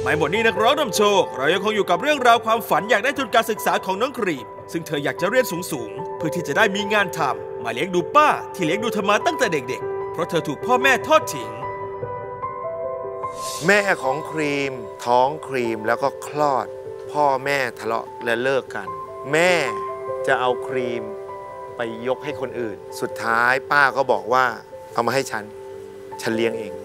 ไม่หมดนี่นักร้องนำโชคเรายังคงอยู่กับเรื่องราวความฝันอยากได้ทุนการศึกษาของน้องครีมซึ่งเธออยากจะเรียนสูงๆเพื่อที่จะได้มีงานทำมาเลี้ยงดูป้าที่เลี้ยงดูเธอมาตั้งแต่เด็กๆเพราะเธอถูกพ่อแม่ทอดทิ้งแม่ของครีมท้องครีมแล้วก็คลอดพ่อแม่ทะเลาะและเลิกกันแม่จะเอาครีมไปยกให้คนอื่นสุดท้ายป้าก็บอกว่าเอามาให้ฉันเลี้ยงเอง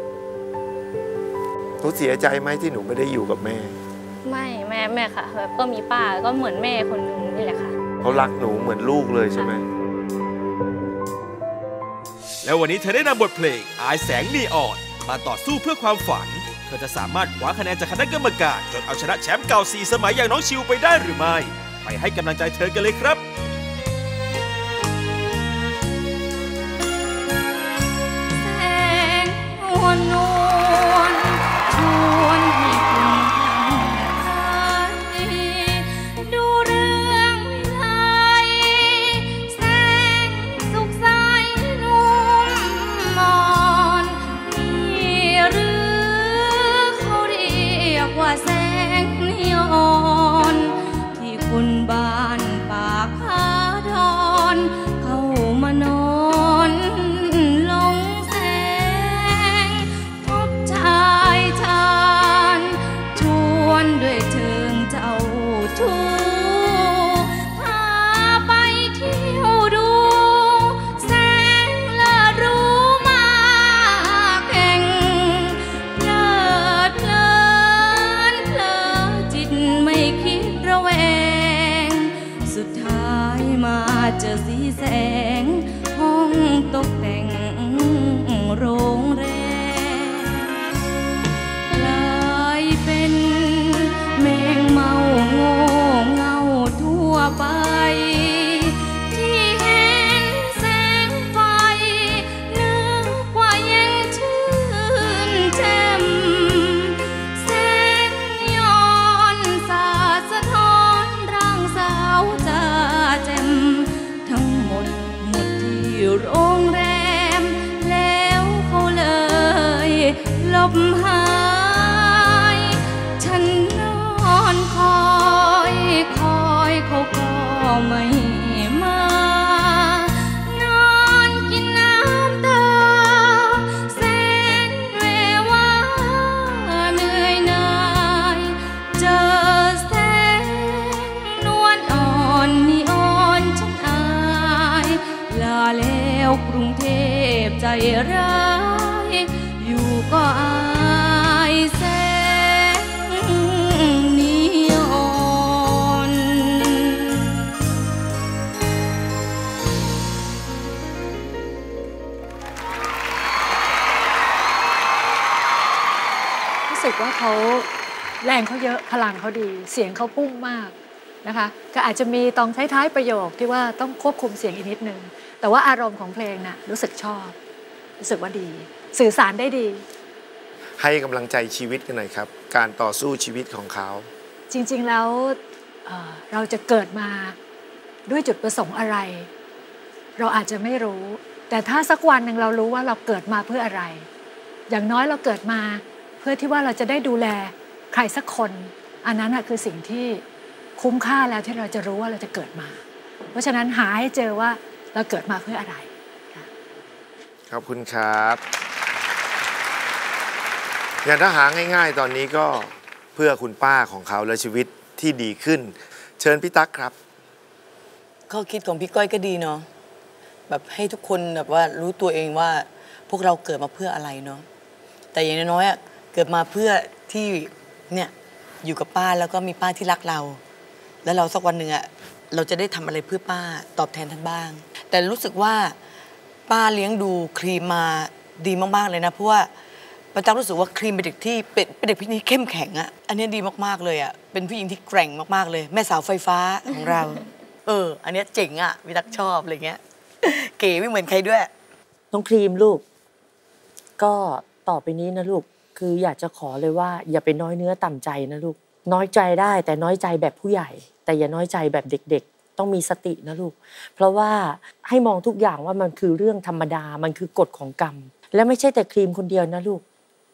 หนูเสียใจไหมที่หนูไม่ได้อยู่กับแม่ไม่แม่ค่ะแบบก็มีป้าก็เหมือนแม่คนนึงนี่แหละค่ะเขารักหนูเหมือนลูกเลยใช่ไหมแล้ววันนี้เธอได้นำบทเพลงอายแสงนีออนมาต่อสู้เพื่อความฝันเธอจะสามารถคว้าคะแนนจากคณะกรรมการจนเอาชนะแชมป์เก่า4 สมัยอย่างน้องชิวไปได้หรือไม่ไปให้กำลังใจเธอกันเลยครับแสงนวลชวนให้คุณทำใจดูเรื่องวิไลแสงสุขใสนุ่มมอนนี่หรือเขาเรียกว่าแสงนีออนที่คุณบ้านปากพาดอนเข้ามานอนลงแสงพบชายชานชวนด้วยเชิงเจ้าชู้พาไปเที่ยวดูแสงละรู้มาแข่งเพลิดเพลินเพลิจิตไม่คิดระแวงสุดท้ายมาเจอสีแสงห้องตกแต่งโรงแรมกลายเป็นแมงเมาโง่เงาทั่วไปที่เห็นแสงไฟนึกว่าเย็นชื่นแจ่มแสงย้อนสาดสะท้อนร่างสาวจ้าแจ่มทั้งหมดที่โรงแรมแล้วเขาเลยหลบหายฉันนอนคอยเขาก็ไม่มานอนกินน้ำตาแสนเววาเหนื่อยหน่ายเจอแสงนวลอ่อนนีออนฉันอายลาแล้วกรุงเทพใจร้ายอยู่ก็อายแสงนีออนรู้สึกว่าเขาแรงเขาเยอะพลังเขาดีเสียงเขาพุ่งมากนะคะก็อาจจะมีตอนท้ายๆประโยคที่ว่าต้องควบคุมเสียงอีกนิดนึงแต่ว่าอารมณ์ของเพลงน่ะรู้สึกชอบรู้สึกว่าดีสื่อสารได้ดีให้กำลังใจชีวิตกันหน่อยครับการต่อสู้ชีวิตของเขาจริงๆแล้วเราจะเกิดมาด้วยจุดประสงค์อะไรเราอาจจะไม่รู้แต่ถ้าสักวันหนึ่งเรารู้ว่าเราเกิดมาเพื่ออะไรอย่างน้อยเราเกิดมาเพื่อที่ว่าเราจะได้ดูแลใครสักคนอันนั้นคือสิ่งที่คุ้มค่าแล้วที่เราจะรู้ว่าเราจะเกิดมาเพราะฉะนั้นหาให้เจอว่าเราเกิดมาเพื่ออะไรขอบคุณครับอย่างถ้าหาง่ายๆตอนนี้ก็เพื่อคุณป้าของเขาและชีวิตที่ดีขึ้นเชิญพี่ตั๊กครับข้อคิดของพี่ก้อยก็ดีเนาะแบบให้ทุกคนแบบว่ารู้ตัวเองว่าพวกเราเกิดมาเพื่ออะไรเนาะแต่อย่างน้อยๆเกิดมาเพื่อที่เนี่ยอยู่กับป้าแล้วก็มีป้าที่รักเราแล้วเราสักวันหนึ่งเราจะได้ทำอะไรเพื่อป้าตอบแทนท่านบ้างแต่รู้สึกว่าป้าเลี้ยงดูครีมมาดีมากๆเลยนะเพราะว่าป้าตั๊กรู้สึกว่าครีมเป็นเด็กที่เป็นเด็กที่เข้มแข็งอันนี้ดีมากๆเลยเป็นผู้หญิงที่แกร่งมากๆเลยแม่สาวไฟฟ้าของเราอันนี้เจ๋งพี่ตั๊กชอบอะไรเงี้ยเก๋ไม่เหมือนใครด้วยน้องครีมลูกก็ต่อไปนี้นะลูกคืออยากจะขอเลยว่าอย่าไปน้อยเนื้อต่ำใจนะลูกน้อยใจได้แต่น้อยใจแบบผู้ใหญ่แต่อย่าน้อยใจแบบเด็กๆต้องมีสตินะลูกเพราะว่าให้มองทุกอย่างว่ามันคือเรื่องธรรมดามันคือกฎของกรรมและไม่ใช่แต่ครีมคนเดียวนะลูก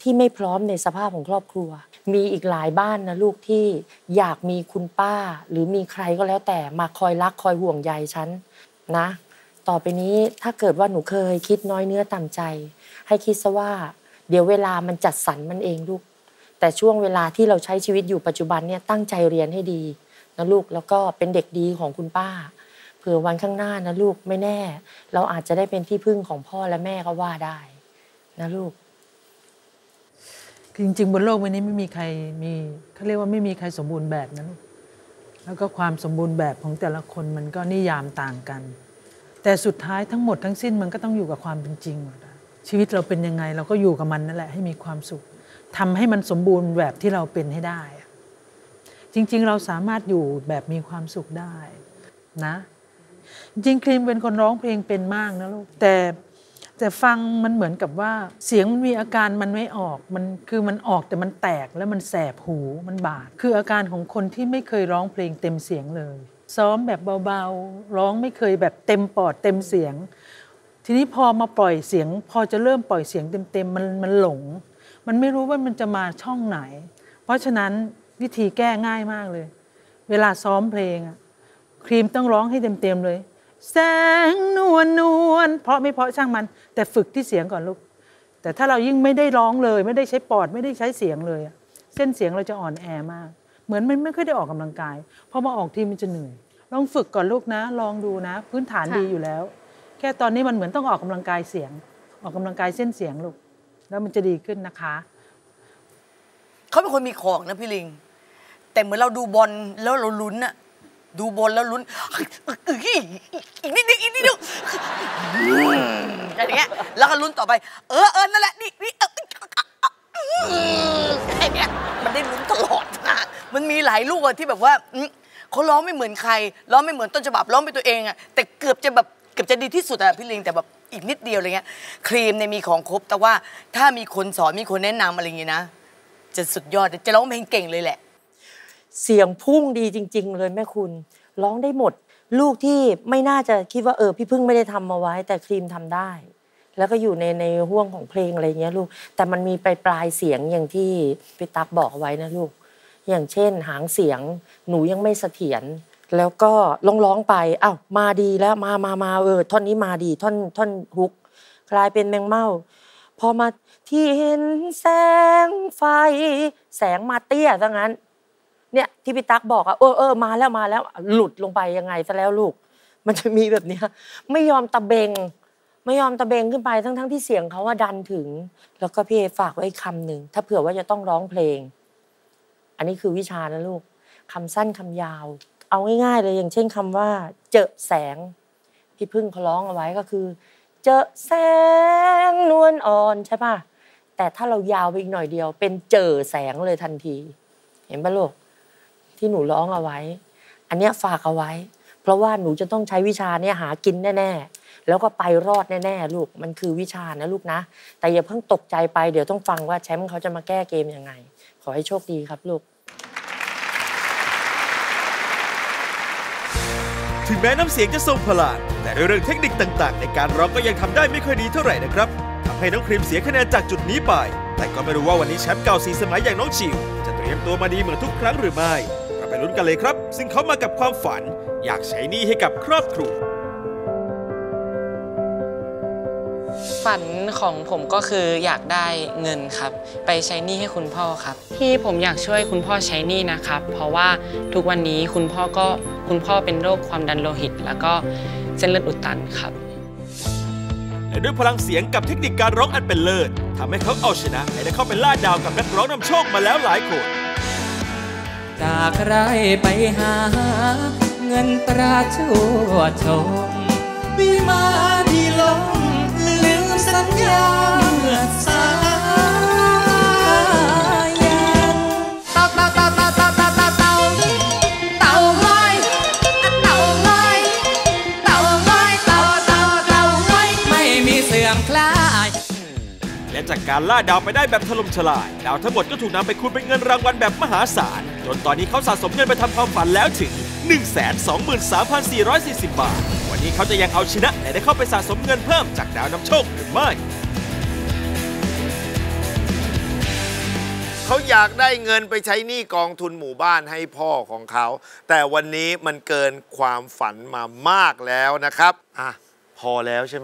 ที่ไม่พร้อมในสภาพของครอบครัวมีอีกหลายบ้านนะลูกที่อยากมีคุณป้าหรือมีใครก็แล้วแต่มาคอยรักคอยห่วงใยฉันนะต่อไปนี้ถ้าเกิดว่าหนูเคยคิดน้อยเนื้อต่ำใจให้คิดซะว่าเดี๋ยวเวลามันจัดสรรมันเองลูกแต่ช่วงเวลาที่เราใช้ชีวิตอยู่ปัจจุบันเนี่ยตั้งใจเรียนให้ดีนะลูกแล้วก็เป็นเด็กดีของคุณป้าเผื่อวันข้างหน้านะลูกไม่แน่เราอาจจะได้เป็นที่พึ่งของพ่อและแม่ก็ว่าได้นะลูกจริงๆบนโลกวันนี้ไม่มีใครมีเขาเรียกว่าไม่มีใครสมบูรณ์แบบนะลูกแล้วก็ความสมบูรณ์แบบของแต่ละคนมันก็นิยามต่างกันแต่สุดท้ายทั้งหมดทั้งสิ้นมันก็ต้องอยู่กับความเป็นจริงชีวิตเราเป็นยังไงเราก็อยู่กับมันนั่นแหละให้มีความสุขทำให้มันสมบูรณ์แบบที่เราเป็นให้ได้จริงๆเราสามารถอยู่แบบมีความสุขได้นะจริงๆครีมเป็นคนร้องเพลงเป็นมากนะลูกแต่ฟังมันเหมือนกับว่าเสียงมันมีอาการมันไม่ออกมันคือมันออกแต่มันแตกแล้วมันแสบหูมันบาดคืออาการของคนที่ไม่เคยร้องเพลงเต็มเสียงเลยซ้อมแบบเบาๆร้องไม่เคยแบบเต็มปอดเต็มเสียงทีนี้พอมาปล่อยเสียงพอจะเริ่มปล่อยเสียงเต็มๆมันหลงมันไม่รู้ว่ามันจะมาช่องไหนเพราะฉะนั้นวิธีแก้ง่ายมากเลยเวลาซ้อมเพลงครีมต้องร้องให้เต็มๆเลยแสงนวลเพราะไม่เพราะช่างมันแต่ฝึกที่เสียงก่อนลูกแต่ถ้าเรายิ่งไม่ได้ร้องเลยไม่ได้ใช้ปอดไม่ได้ใช้เสียงเลยเส้นเสียงเราจะอ่อนแอมากเหมือนมันไม่ค่อยได้ออกกำลังกายพอมาออกทีมันจะเหนื่อยลองฝึกก่อนลูกนะลองดูนะพื้นฐานดีอยู่แล้วแค่ตอนนี้มันเหมือนต้องออกกำลังกายเสียงออกกำลังกายเส้นเสียงลูกแล้วมันจะดีขึ้นนะคะเขาเป็นคนมีของนะพี่ลิงแต่เหมือนเราดูบอลแล้วเราลุ้นอะดูบอลแล้วลุ้นอีกนิดนึงอะไรอย่างเงี้ยแล้วก็ลุ้นต่อไปนั่นแหละนี่ไอ้เนี้ยมันได้ลุ้นตลอดนะมันมีหลายลูกที่แบบว่าเขาร้องไม่เหมือนใครร้องไม่เหมือนต้นฉบับร้องเป็นตัวเองอะแต่เกือบจะดีที่สุดอะพี่ลิงแต่แบบอีกนิดเดียวอะไรเงี้ยครีมเนี่ยมีของครบแต่ว่าถ้ามีคนสอนมีคนแนะนำอะไรอย่างเงี้ยนะจะสุดยอดจะร้องเพลงเก่งเลยแหละเสียงพุ่งดีจริงๆเลยแม่คุณร้องได้หมดลูกที่ไม่น่าจะคิดว่าพี่พึ่งไม่ได้ทำมาไว้แต่ครีมทำได้แล้วก็อยู่ในห่วงของเพลงอะไรเงี้ยลูกแต่มันมีปลายเสียงอย่างที่พี่ตั๊กบอกเอาไว้นะลูกอย่างเช่นหางเสียงหนูยังไม่เสถียรแล้วก็ร้องไปมาดีแล้วมาท่อนนี้มาดีท่อนฮุกกลายเป็นแมงเม่าพอมาที่เห็นแสงไฟแสงมาเตี้ยซะงั้นเนี่ยที่พี่ตั๊กบอกมาแล้วหลุดลงไปยังไงซะแล้วลูกมันจะมีแบบนี้ไม่ยอมตะเบงขึ้นไปทั้งที่เสียงเขาว่าดันถึงแล้วก็พี่เอฝากไว้คำหนึ่งถ้าเผื่อว่าจะต้องร้องเพลงอันนี้คือวิชานะลูกคำสั้นคำยาวเอาง่ายๆเลยอย่างเช่นคำว่าเจอแสงพี่พึ่งเขาร้องเอาไว้ก็คือเจอแสงนวลอ่อนใช่ป่ะแต่ถ้าเรายาวไปอีกหน่อยเดียวเป็นเจอแสงเลยทันทีเห็นป่ะลูกที่หนูร้องเอาไว้อันเนี้ยฝากเอาไว้เพราะว่าหนูจะต้องใช้วิชาเนี้ยหากินแน่ๆแล้วก็ไปรอดแน่ๆลูกมันคือวิชานะลูกนะแต่อย่าเพิ่งตกใจไปเดี๋ยวต้องฟังว่าแชมป์เขาจะมาแก้เกมยังไงขอให้โชคดีครับลูกถึงแม้น้ำเสียงจะทรงพลังแต่ด้วยเรื่องเทคนิคต่างๆในการร้องก็ยังทำได้ไม่ค่อยดีเท่าไหร่นะครับทำให้น้องครีมเสียคะแนนจากจุดนี้ไปแต่ก็ไม่รู้ว่าวันนี้แชมป์เก่า4 สมัยอย่างน้องชิวจะเตรียมตัวมาดีเหมือนทุกครั้งหรือไม่เราไปลุ้นกันเลยครับซึ่งเขามากับความฝันอยากใช้หนี้ให้กับครอบครัวฝันของผมก็คืออยากได้เงินครับไปใช้หนี้ให้คุณพ่อครับที่ผมอยากช่วยคุณพ่อใช้หนี้นะครับเพราะว่าทุกวันนี้คุณพ่อเป็นโรคความดันโลหิตแล้วก็เส้นเลือดอุดตันครับและด้วยพลังเสียงกับเทคนิคการร้องอันเป็นเลิศทำให้เขาเอาชนะและได้เข้าไปล่าดาวกับนักร้องนำโชคมาแล้วหลายคนจากไรไปหาเงินตราชั่วชมวิมานที่ลงลืมสัญญาเมื่อสายันเต่าง่อยไม่มีเสื่อมคลายและจากการล่าดาวไปได้แบบถล่มทลายดาวทั้งหมดก็ถูกนำไปคูณเป็นเงินรางวัลแบบมหาศาลจนตอนนี้เขาสะสมเงินไปทำความฝันแล้วถึง 123,440 บาทวันนี้เขาจะยังเอาชนะและได้เข้าไปสะสมเงินเพิ่มจากดาวนำโชคหรือไม่เขาอยากได้เงินไปใช้หนี้กองทุนหมู่บ้านให้พ่อของเขาแต่วันนี้มันเกินความฝันมามากแล้วนะครับอ่ะพอแล้วใช่ไหม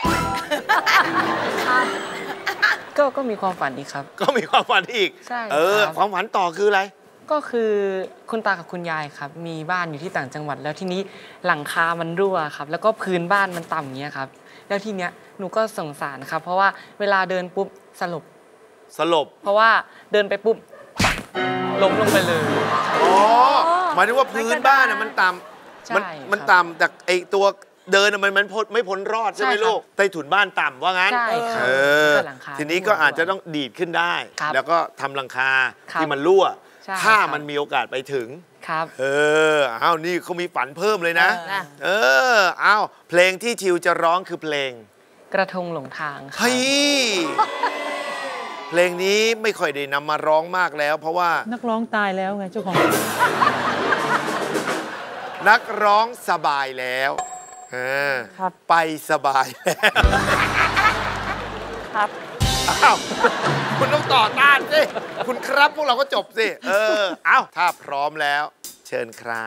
ก็มีความฝันอีกครับก็มีความฝันอีกใช่ความฝันต่อคืออะไรก็คือคุณตากับคุณยายครับมีบ้านอยู่ที่ต่างจังหวัดแล้วทีนี้หลังคามันรั่วครับแล้วก็พื้นบ้านมันต่ำเงี้ยครับแล้วทีเนี้ยหนูก็สงสารครับเพราะว่าเวลาเดินปุ๊บสลบเพราะว่าเดินไปปุ๊บล้มลงไปเลยอ๋อหมายถึงว่าพื้นบ้านมันต่ำมันต่ำแต่ไอตัวเดินมันไม่พ้นรอดใช่ไหมลูกใต้ถุนบ้านต่ำว่างั้นใช่ครับทีนี้ก็อาจจะต้องดีดขึ้นได้แล้วก็ทำหลังคาที่มันรั่วถ้ามันมีโอกาสไปถึงครับอ้าวนี่เขามีฝันเพิ่มเลยนะอ้าวเพลงที่ชิวจะร้องคือเพลงกระทงหลงทางเฮ้ยเพลงนี้ไม่ค่อยได้นำมาร้องมากแล้วเพราะว่านักร้องตายแล้วไงเจ้าของนักร้องสบายแล้วไปสบายแล้วครับอ้าวคุณต้องต่อต้านสิคุณครับพวกเราก็จบสิอ้าวถ้าพร้อมแล้วเชิญครับ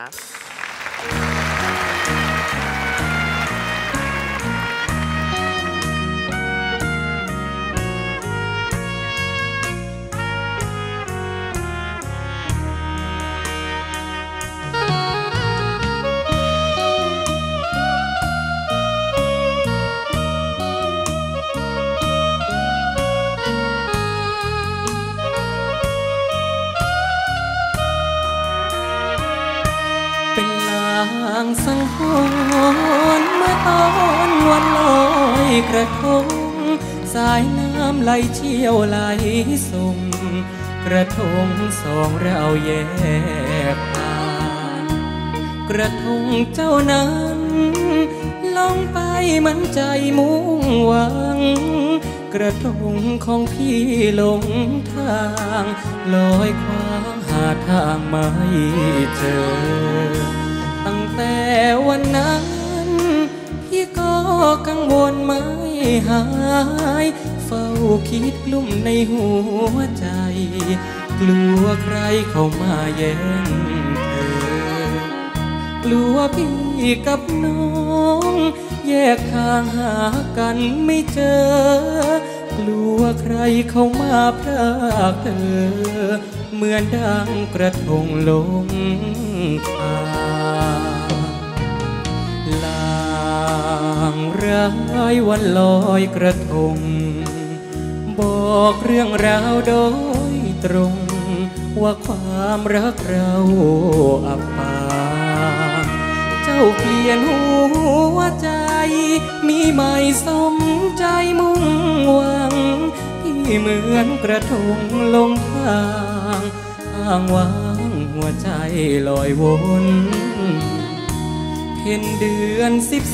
างสังหรณ์เมื่อตอนวันลอยกระทงสายน้ำไหลเชี่ยวไหลส่งกระทงสองเราแยกทางกระทงเจ้านั้นลงไปเหมือนใจมุ่งหวังกระทงของพี่หลงทางลอยคว้างหาทางไม่เจอตั้งแต่วันนั้นพี่ก็กังวลไม่หายเฝ้าคิดกลุ้มในหัวใจกลัวใครเข้ามาแย่งเธอกลัวพี่กับน้องแยกทางหากันไม่เจอกลัวใครเข้ามาพรากเธอเหมือนดังกระทงลงทางลางร้ายวันลอยกระทงบอกเรื่องราวโดยตรงว่าความรักเราอับปางเจ้าเปลี่ยนหัวใจมีใหม่สมใจมุ่งหวังที่เหมือนกระทงลงทางอ้างว้างหัวใจลอยวนเพ็ญเดือน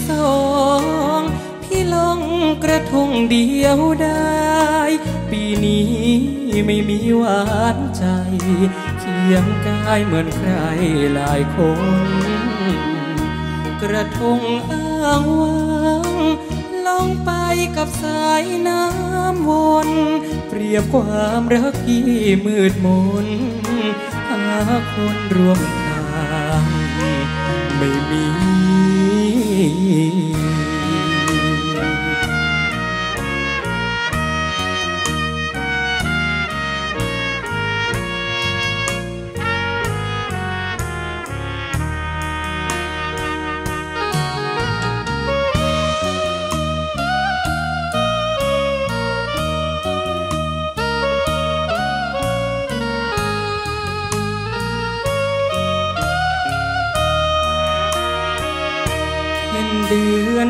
12พี่ลงกระทงเดียวได้ปีนี้ไม่มีหวานใจเคียงกายเหมือนใครหลายคนกระทงอ้างว้างลงไปกับสายน้ำวนเปรียบความรักที่มืดมนหาคนร่วมทางไม่มีเดือน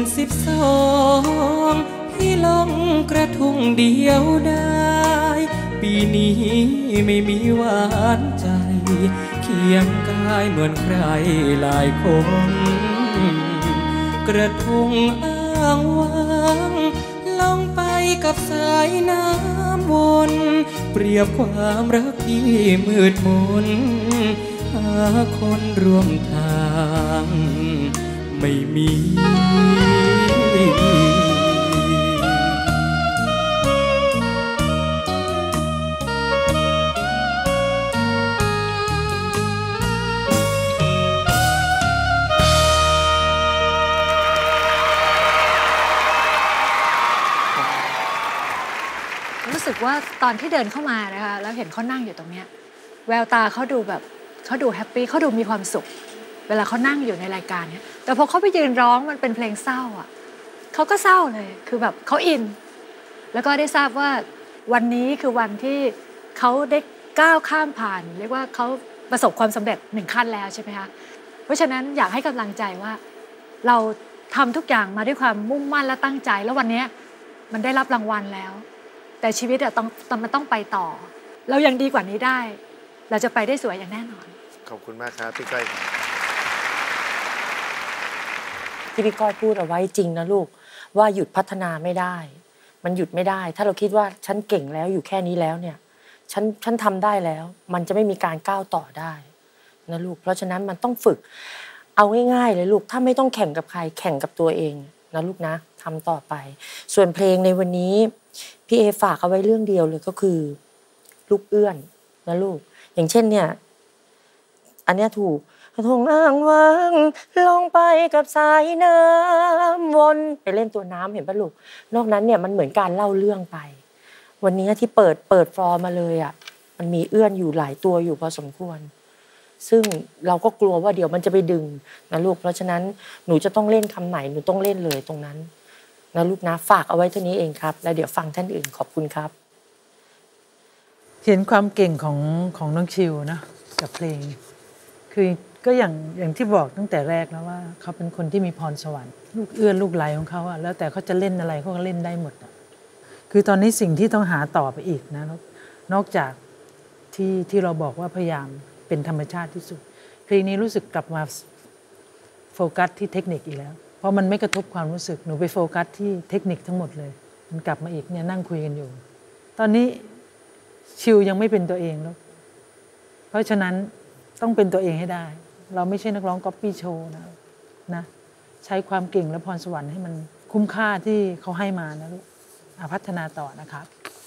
12พี่ลงกระทงเดียวได้ปีนี้ไม่มีหวานใจเคียงกายเหมือนใครหลายคนกระทงอ้างว้างลงไปกับสายน้ำวนเปรียบความรักที่มืดมนหาคนร่วมทางไม่มีสึกว่าตอนที่เดินเข้ามานะคะแล้วเห็นเขานั่งอยู่ตรงเนี้ยแววตาเขาดูแบบเขาดูแฮปปี้เขาดูมีความสุขเวลาเขานั่งอยู่ในรายการเนี้ยแต่พอเขาไปยืนร้องมันเป็นเพลงเศร้าอ่ะเขาก็เศร้าเลยคือแบบเขาอินแล้วก็ได้ทราบว่าวันนี้คือวันที่เขาได้ก้าวข้ามผ่านเรียกว่าเขาประสบความสำเร็จ1 ขั้นแล้วใช่ไหมคะเพราะฉะนั้นอยากให้กำลังใจว่าเราทำทุกอย่างมาด้วยความมุ่งมั่นและตั้งใจแล้ววันนี้มันได้รับรางวัลแล้วแต่ชีวิตมันต้องไปต่อเรายังดีกว่านี้ได้เราจะไปได้สวยอย่างแน่นอนขอบคุณมากครับพี่ก้อยครับที่พี่ก้อยพูดเอาไว้จริงนะลูกว่าหยุดพัฒนาไม่ได้มันหยุดไม่ได้ถ้าเราคิดว่าฉันเก่งแล้วอยู่แค่นี้แล้วเนี่ยฉันทำได้แล้วมันจะไม่มีการก้าวต่อได้นะลูกเพราะฉะนั้นมันต้องฝึกเอาง่ายๆเลยลูกถ้าไม่ต้องแข่งกับใครแข่งกับตัวเองนะลูกนะทำต่อไปส่วนเพลงในวันนี้พี่เอฝากเอาไว้เรื่องเดียวเลยก็คือลูกเอื้อนนะลูกอย่างเช่นเนี่ยอันเนี้ยถูกทงอ้างว้างลงไปกับสายน้ำวนไปเล่นตัวน้ำเห็นปะลูกนอกนั้นเนี่ยมันเหมือนการเล่าเรื่องไปวันนี้ที่เปิดฟอร์มาเลยอ่ะมันมีเอื้อนอยู่หลายตัวอยู่พอสมควรซึ่งเราก็กลัวว่าเดี๋ยวมันจะไปดึงนะลูกเพราะฉะนั้นหนูจะต้องเล่นคำไหนหนูต้องเล่นเลยตรงนั้นนะลูกนะฝากเอาไว้เท่านี้เองครับแล้วเดี๋ยวฟังท่านอื่นขอบคุณครับเห็นความเก่งของน้องชิวนะกับเพลงคือก็อย่างที่บอกตั้งแต่แรกแล้วว่าเขาเป็นคนที่มีพรสวรรค์ลูกเอื้อนลูกไหลของเขาอะแล้วแต่เขาจะเล่นอะไรเขาก็เล่นได้หมดอะคือตอนนี้สิ่งที่ต้องหาต่อไปอีกนะนอกจากที่เราบอกว่าพยายามเป็นธรรมชาติที่สุดเพลงนี้รู้สึกกลับมาโฟกัสที่เทคนิคอีกแล้วเพราะมันไม่กระทบความรู้สึกหนูไปโฟกัสที่เทคนิคทั้งหมดเลยมันกลับมาอีกเนี่ยนั่งคุยกันอยู่ตอนนี้ชิวยังไม่เป็นตัวเองแล้วเพราะฉะนั้นต้องเป็นตัวเองให้ได้เราไม่ใช่นักร้องก๊อปปี้โชว์นะใช้ความเก่งและพรสวรรค์ให้มันคุ้มค่าที่เขาให้มานะลูกพัฒนาต่อนะครับ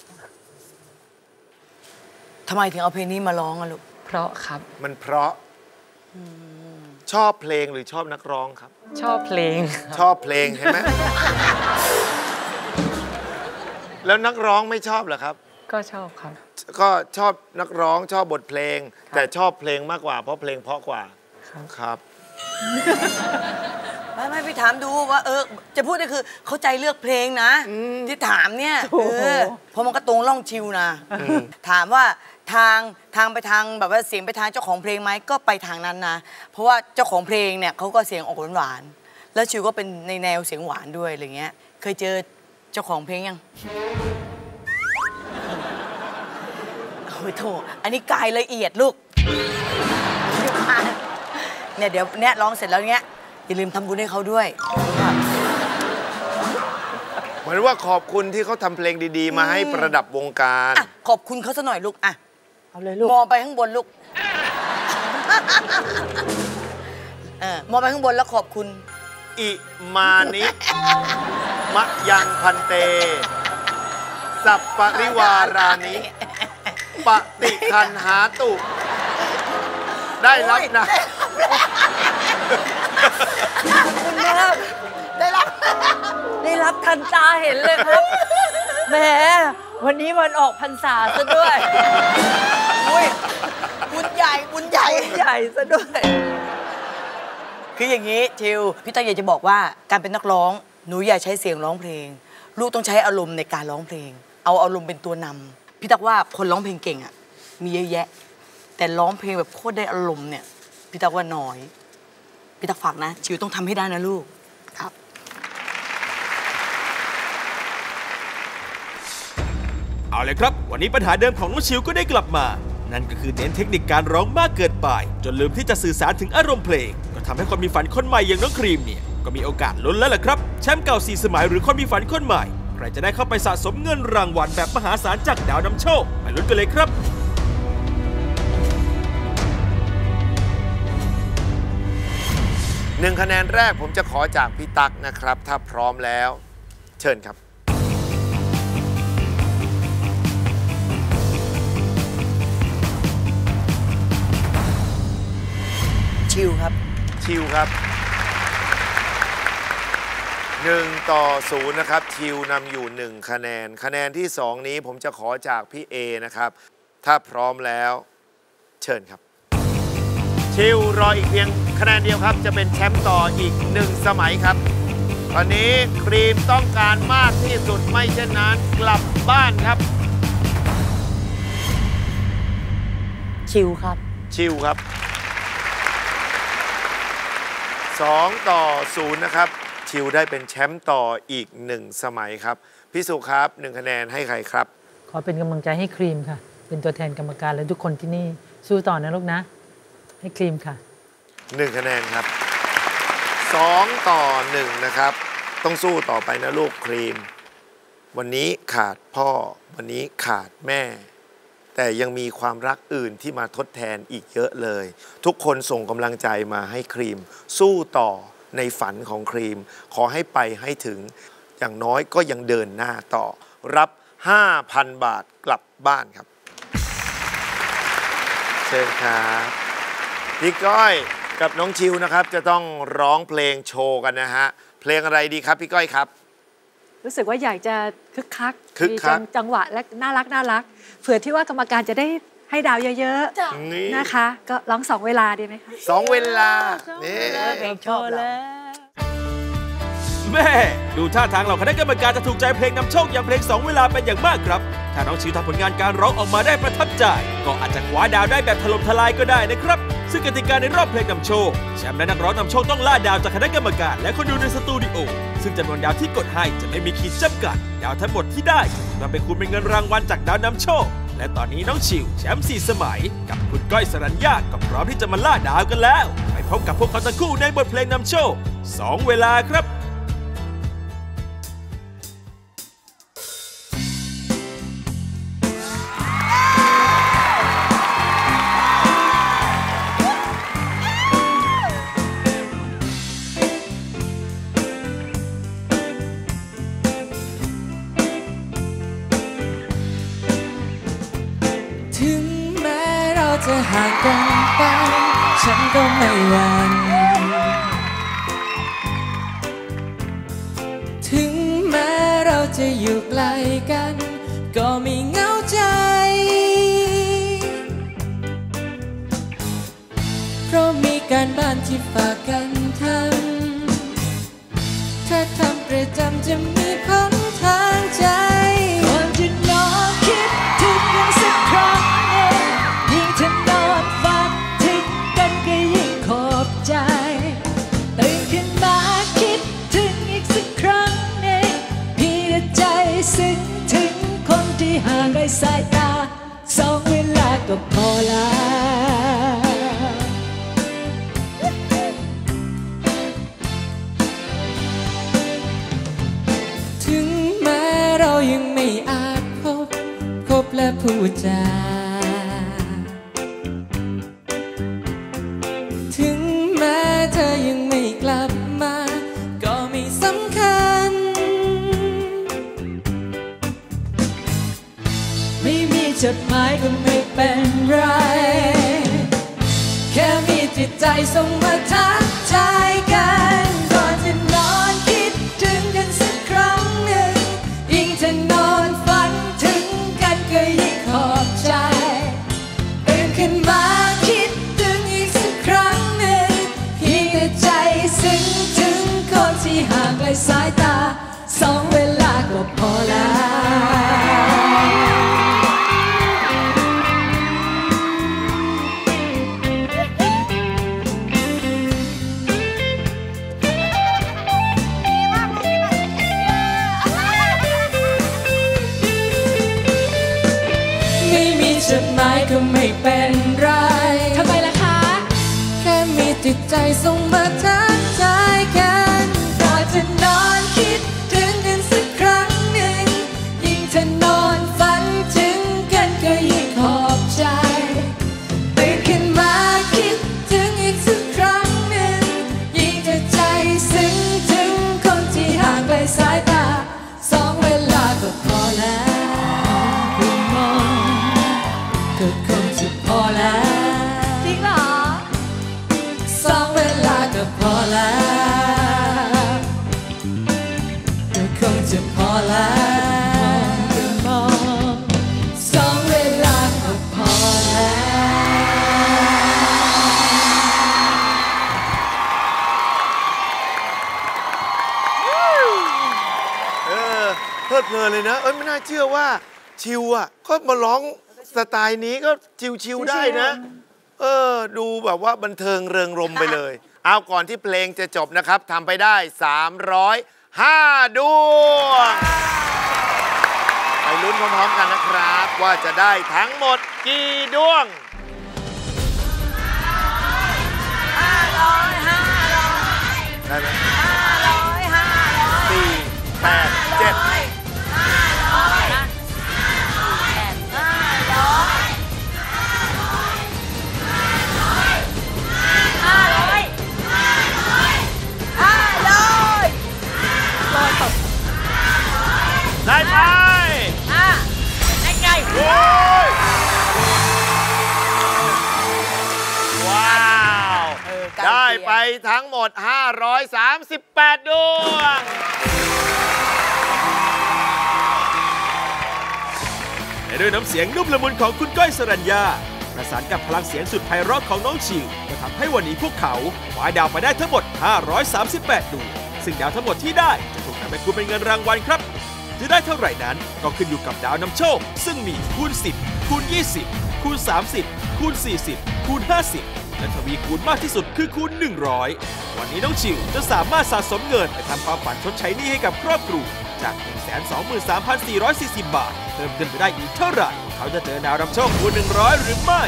ทำไมถึงเอาเพลงนี้มาร้องอะลูกเพราะครับมันเพราะชอบเพลงหรือชอบนักร้องครับชอบเพลงชอบเพลงใช่ไหม แล้วนักร้องไม่ชอบเหรอครับก็ชอบครับก็ชอบนักร้องชอบบทเพลงแต่ชอบเพลงมากกว่าเพราะเพลงเพราะกว่าครับไม่พี่ถามดูว่าจะพูดก็คือเข้าใจเลือกเพลงนะที่ถามเนี่ยเพราะมันก็ตรงร่องชิวนะถามว่าทางไปทางแบบว่าเสียงไปทางเจ้าของเพลงไหมก็ไปทางนั้นนะเพราะว่าเจ้าของเพลงเนี่ยเขาก็เสียงออกหวานๆแล้วชิวก็เป็นในแนวเสียงหวานด้วยอะไรเงี้ยเคยเจอเจ้าของเพลงยังโอ้ยโถอันนี้กายละเอียดลูกเนี่ยเดี๋ยวเนี่ยร้องเสร็จแล้วเนี่ยอย่าลืมทำบุญให้เขาด้วยเหมือนว่าขอบคุณที่เขาทำเพลงดีๆมาให้ประดับวงการขอบคุณเขาซะหน่อยลูกเอาเลยลูกมองไปข้างบนลูกมองไปข้างบนแล้วขอบคุณอิมานิมะยังพันเตสัปปริวารานิปฏิคันหาตุได้รับนะคุณครับได้รับทันตาเห็นเลยครับแหมวันนี้วันออกพรรษาซะด้วยบุญใหญ่ซะด้วยคืออย่างนี้ชิวพี่ตั้งอยากจะบอกว่าการเป็นนักร้องหนูอย่าใช้เสียงร้องเพลงลูกต้องใช้อารมณ์ในการร้องเพลงเอาอารมณ์เป็นตัวนำพี่ตักว่าคนร้องเพลงเก่งอ่ะมีเยอะแยะแต่ร้องเพลงแบบโคตรได้อารมณ์เนี่ยพี่ตักว่าน้อยพี่ตักฝากนะชิวต้องทำให้ได้นะลูกครับเอาเลยครับวันนี้ปัญหาเดิมของน้องชิวก็ได้กลับมานั่นก็คือเน้นเทคนิคการร้องมากเกินไปจนลืมที่จะสื่อสารถึงอารมณ์เพลงก็ทำให้คนมีฝันคนใหม่อย่างน้องครีมเนี่ยก็มีโอกาสลุ้นแล้วล่ะครับแชมป์เก่า4 สมัยหรือคนมีฝันคนใหม่ใครจะได้เข้าไปสะสมเงินรางวัลแบบมหาศาลจากดาวนำโชคไปลุ้นกันเลยครับ 1 คะแนนแรกผมจะขอจากพี่ตั๊กนะครับถ้าพร้อมแล้วเชิญครับชิวครับชิวครับ 1-0นะครับทิวนำอยู่1คะแนนคะแนนที่2นี้ผมจะขอจากพี่เอนะครับถ้าพร้อมแล้วเชิญครับทิวรออีกเพียงคะแนนเดียวครับจะเป็นแชมป์ต่ออีก1สมัยครับตอนนี้ครีมต้องการมากที่สุดไม่เช่นนั้นกลับบ้านครับชิวครับชิวครับ2-0นะครับชิวได้เป็นแชมป์ต่ออีก1สมัยครับพี่สุครับ1คะแนนให้ใครครับขอเป็นกำลังใจให้ครีมค่ะเป็นตัวแทนกรรมการและทุกคนที่นี่สู้ต่อนะลูกนะให้ครีมค่ะ 1คะแนนครับ2-1นะครับต้องสู้ต่อไปนะลูกครีมวันนี้ขาดพ่อวันนี้ขาดแม่แต่ยังมีความรักอื่นที่มาทดแทนอีกเยอะเลยทุกคนส่งกำลังใจมาให้ครีมสู้ต่อในฝันของครีมขอให้ไปให้ถึงอย่างน้อยก็ยังเดินหน้าต่อรับ 5,000 บาทกลับบ้านครับเชิญครับพี่ก้อยกับน้องชิวนะครับจะต้องร้องเพลงโชว์กันนะฮะเพลงอะไรดีครับพี่ก้อยครับรู้สึกว่าอยากจะคึกคักมีจังหวะและน่ารักเผื่อที่ว่ากรรมการจะได้ให้ดาวเยอะๆนะคะก็ร้อง2 เวลาดีไหมคะ 2 เวลานี่ชอบแล้วแม่ดูท่าทางเหล่าคณะกรรมการจะถูกใจเพลงนำโชคอย่างเพลง2 เวลาเป็นอย่างมากครับถ้าน้องชิวทำผลงานการร้องออกมาได้ประทับใจก็อาจจะคว้าดาวได้แบบถล่มทลายก็ได้นะครับซึ่งกติกาในรอบเพลงนำโชคแชมป์และนักร้องนำโชคต้องล่าดาวจากคณะกรรมการและคนดูในสตูดิโอซึ่งจำนวนดาวที่กดให้จะไม่มีขีดจำกัดดาวทั้งหมดที่ได้นำไปคูณเป็นเงินรางวัลจากดาวนำโชคและตอนนี้น้องชิวแชมป์4 สมัยกับคุณก้อยสรัญญาก็พร้อมที่จะมาล่าดาวกันแล้วไปพบกับพวกเขาทั้งคู่ในบทเพลงนำโชค2 เวลาครับจะห่างกันไปฉันก็ไม่หวั่นถึงแม้เราจะอยู่ไกลกันก็ไม่เหงาใจเพราะมีการบ้านที่ฝากกันทำถ้าทำประจำจะมีผลทางใจก่อนจะนอนคิดถึงกันสักครั้งฉันนอนฝันถึงกันก็ยิ่งขอบใจตื่นขึ้นมาคิดถึงอีกสักครั้งหนึ่งพี่ใจซึ้งถึงคนที่ห่างไกลสายตา2 เวลาก็พอละถึงแม้เรายังไม่อาจพบและพูดจาถึงแม้เธอยังไม่กลับมาก็ไม่สำคัญไม่มีจดหมายก็ไม่เป็นไรแค่มีจิตใจส่งมาทักทายกันก่อนจะนอนคิดถึงกันสักครั้งหนึ่งยิ่งจะนอนฝันถึงกันก็ยิ่งขอบใจตื่นขึ้นมาคิดใจซึ้งถึงคนที่ห่างไกลสายตา2 เวลาก็พอแล้วไม่มีจดหมายก็ไม่เป็นไรทำไมล่ะคะแค่มีจิตใจส่งมาทักทายกันก่อนจะนอนคิดถึงกันสักครั้งหนึ่งยิ่งจะนอนฝันถึงกันก็ยิ่งขอบใจตื่นขึ้นมาคิดถึงอีกสักครั้งหนึ่งยิ่งจะใจซึ้งถึงคนที่ห่างไกลสายตา2 เวลาก็พอแล้วคุณมองก็คงจะพอแล้ว2 เวลาก็พอแล้ลิดเพลินเลยนะไม่น่าเชื่อว่าชิวอ่ะก็มาร้องสไตล์นี้ก็ชิวๆได้นะดูแบบว่าบันเทิงเริงรมย์ไปเลยเอาก่อนที่เพลงจะจบนะครับทำไปได้305 ดวงไปลุ้นพร้อมๆกันนะครับว่าจะได้ทั้งหมดกี่ดวงได้ไหม4 8 7ได้ไหมได้ไงว้าวได้ไปทั้งหมด538 ดวงและด้วยน้ำเสียงนุ่มละมุนของคุณก้อยสรัญญาประสานกับพลังเสียงสุดไพเราะของน้องชิวก็ทำให้วันนี้พวกเขาคว้าดาวไปได้ทั้งหมด538 ดวงซึ่งดาวทั้งหมดที่ได้จะถูกนำไปคูณเป็นเงินรางวัลครับจะได้เท่าไหร่นั้นก็ขึ้นอยู่กับดาวนำโชคซึ่งมีคูณ10คูณ20คูณ30คูณ40คูณ50และทวีคูณมากที่สุดคือคูณ100วันนี้น้องชิวจะสามารถสะสมเงินไปทำความฝันชดใช้หนี้ให้กับครอบครัวจาก 123,440 บาทเพิ่มขึ้นไปได้อีกเท่าไหร่เขาจะเจอดาวนำโชคคูณ100หรือไม่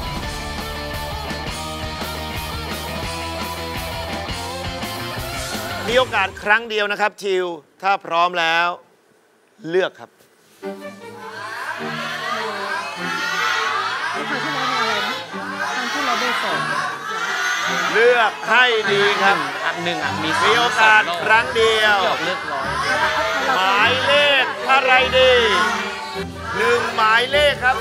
มีโอกาสครั้งเดียวนะครับชิวถ้าพร้อมแล้วเลือกครับเลือกให้ดีครับมีโอกาสครั้งเดียวหมายเลขอะไรดี1หมายเลขครับ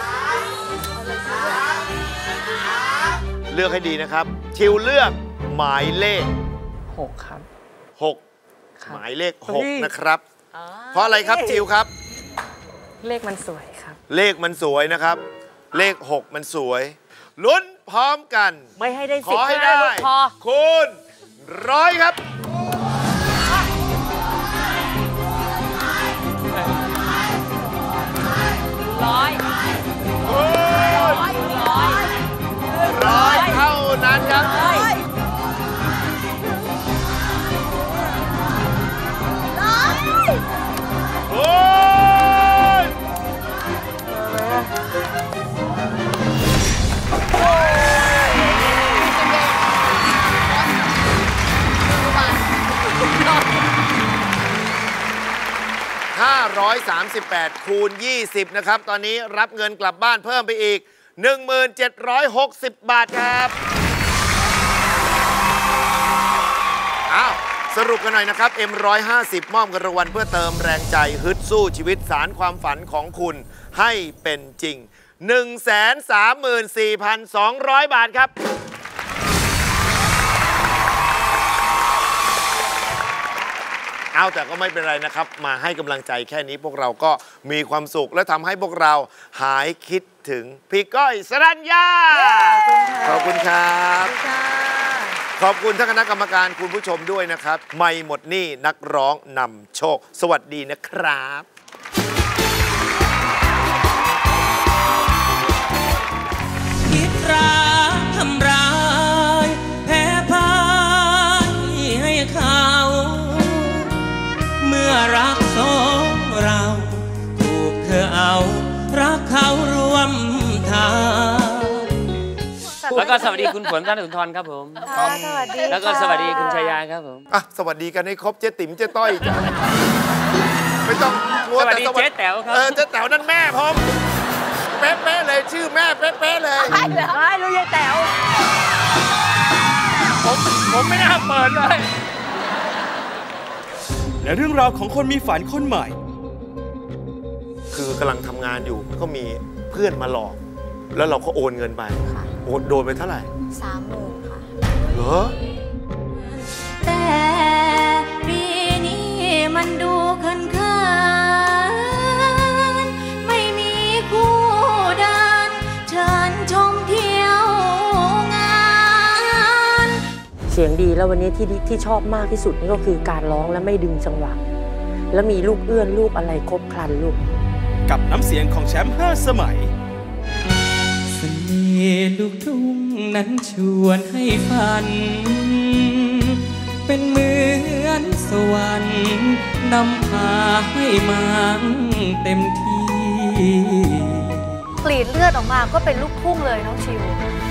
เลือกให้ดีนะครับชิวเลือกหมายเลข 6ครับ 6หมายเลข6นะครับเพราะอะไรครับชิวครับเลขมันสวยครับเลขมันสวยนะครับเลข6มันสวยลุ้นพร้อมกันไม่ให้ได้ขอให้ได้คูณ100ครับ100เท่านั้นครับ538 คูณ 20 นะครับตอนนี้รับเงินกลับบ้านเพิ่มไปอีก 1760 บาทครับสรุปกันหน่อยนะครับ M150 มอบเงินรางวัลเพื่อเติมแรงใจฮึดสู้ชีวิตสารความฝันของคุณให้เป็นจริง 134,200 บาทครับแต่ก็ไม่เป็นไรนะครับมาให้กำลังใจแค่นี้พวกเราก็มีความสุขและทำให้พวกเราหายคิดถึงพี่ก้อยสรัญญาขอบคุณครับขอบคุณท่านคณะกรรมการคุณผู้ชมด้วยนะครับไม่หมดหนี้นักร้องนำโชคสวัสดีนะครับคิดร้ายทำร้ายแพ้พ่ายให้เขาเมื่อรักสองเราถูกเธอเอารักเขาร่วมทางแล้วก็สวัสดีคุณฝนธนสุนทรครับผมสวัสดีแล้วก็สวัสดีคุณชายาครับผมสวัสดีกันให้ครบเจ๊ติ๋มเจ๊ต้อยไม่ต้องสวัสดีเจ๊แต๋วครับเจ๊แต๋วนั่นแม่ผมเป๊ะๆเลยชื่อแม่เป๊ะๆเลยไม่รู้ยายแต๋วผมไม่น่าเปิดเลยและเรื่องราวของคนมีฝันคนใหม่คือกำลังทำงานอยู่ก็มีเพื่อนมาหลอกแล้วเราก็โอนเงินไปโดนไปเท่าไหร่ 30,000 ค่ะเหรอแต่ปีนี้มันดูเขินไม่มีคู่เดินเชิญชมเที่ยวงานเสียงดีแล้ววันนี้ที่ชอบมากที่สุดนี่ก็คือการร้องและไม่ดึงจังหวะแล้วมีลูกเอื้อนลูกอะไรครบครันลูกกับน้ำเสียงของแชมป์5 สมัยเสน่ห์ลูกทุ่งนั้นชวนให้ฝัน เป็นเหมือนสวรรค์นำพาให้มันเต็มที่กรีดเลือดออกมาก็เป็นลูกทุ่งเลยน้องชิว